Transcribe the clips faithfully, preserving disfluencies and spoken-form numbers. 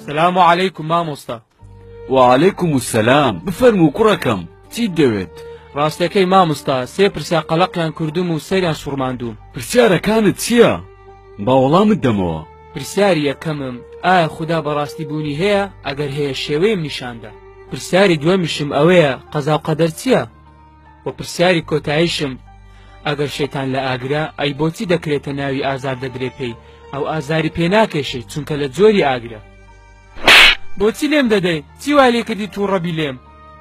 سلام علیکم مامۆستا. وعليكم السلام. بفرمو کوڕەکەم چی دەوێت؟ ڕاستەکەی مامۆستا، سێ پرسیار قەڵەقیان کردوم و سەریان سوڕماندووم. پرسیارەکانت چییە؟ با وەڵامت دەمەوە. پرسیاری یەکەمم ئایا خوددا بەڕاستی بوونی هەیە؟ ئەگەر هەیە شێوەیەم نیشاندا. پرسیاری دووەمیشم ئەوەیە قەزا و قەدەر چییە؟ و پرسیاری کۆتاییشم ئەگەر شەیتان لە ئاگرا ئەی بۆچی دەکرێتە ناوی ئازار دەدرێ پێی ئەو ئازاری پێ ناکێشێت چونکە لە جۆری ئاگرە. بۆچی لێم دەدەی؟ چی وای لێ کردی تووڕەبی لێم؟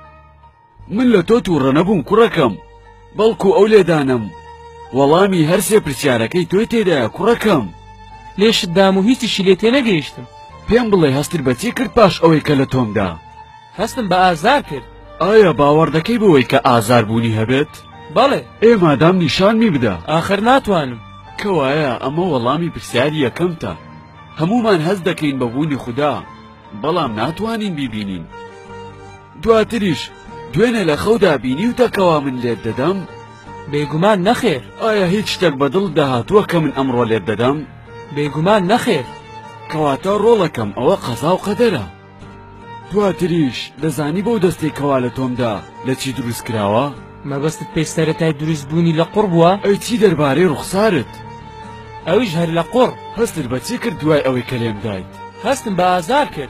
من لە تۆ تووڕە نەبووم کوڕەکەم، بەڵکو ئەو لێدانم وەڵامی هەر سێ پرسیارەکەی تۆی تێدایە کوڕەکەم. لێشت دام و هیچیشی لێ تێنەگەیشتم. پێم بڵێ هەستت بەچی کرد پاش ئەوەی کە لە تۆمدا؟ هەستم بە ئازار کرد. ئایا باوەڕ دەکەی بەوەی کە ئازار بوونی هەبێت؟ بەڵێ. ئێ مادام نیشانمی بدە. ئاخر ناتوانم. کەوایە ئەمە وەڵامی پرسیاری یەکەمتە. هەمومان هەست دەکەین بە بوونی خوددا، بەڵام ناتوانین بیبینین. دواتریش دوێنێ لە خەودا بینی و تەکەوا من لێت دەدەم؟ بێگومان نەخێر. ئایا هیچ شتێک بەدڵ داهاتووە کە من ئەمڕۆ لێت دەدەم؟ بێگومان نەخێر. کەواتە ڕۆڵەکەم ئەوە قەزا و قەدەرە. دواتریش دەزانی بەو دەستەی کەوا لە تۆمدا لە چی دروست کراوە؟ مەبەستت پێی سەرەتای دروست بوونی لە قوڕ بووە؟ ئەی چی دەربارەی ڕوخسارت؟ ئەویش هەر لە قوڕ. هەستت بەچی کرد دوای ئەوەی کە لێم دایت؟ هەستم بە ئازار کرد.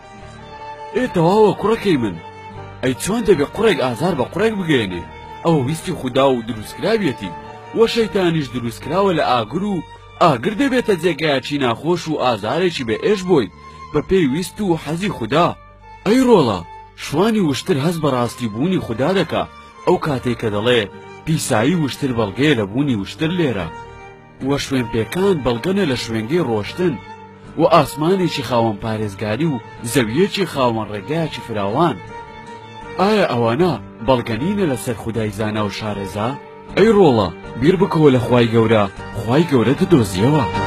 ئێ تەواوە کوڕەکەی من، ئەی چۆن دەبێ قوڕێک ئازار بە قوڕێک بگەێنێ؟ ئەوە ویستی خوددا و دروستکراویەتی، وە شەیتانیش دروستکراوە لە ئاگر و ئاگر دەبێتە جێگایەکی ناخۆش و ئازارێکی بە ئێش بۆی بە پێی ویست و حەزی خوددا. ئەی ڕۆڵە شوانی وشتر هەست بە ڕاستی بوونی خوددا دەکا ئەو کاتێک کە دەڵێ پیسایی وشتر بەڵگەیە لە بوونی وشتر لێرە، وە شوێن پێکان بەڵگەنە لە شوێنگەی ڕۆشتن، و ئاسمانێکی خاوەن پارێزگاری و زەویەکی خاوەن ڕێگایەکی فراوان. ئایا ئەوانە بەڵگەنینە لەسەر خودای زانا و شارێزا؟ ئەی ڕۆڵە بیر بکەوە لە خوای گەورە، خوای گەورە دەدۆزیەوە.